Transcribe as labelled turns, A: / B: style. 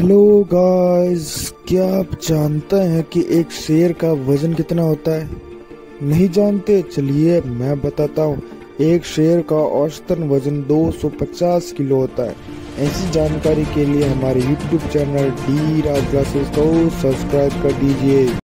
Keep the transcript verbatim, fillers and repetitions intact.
A: Hello guys, क्या आप जानते हैं कि एक शेर का वजन कितना होता है? नहीं जानते? चलिए मैं बताता हूँ। एक शेर का औसतन वजन दो सौ पचास किलो होता है। ऐसी जानकारी के लिए हमारे YouTube channel D Raj classes को सब्सक्राइब कर दीजिए।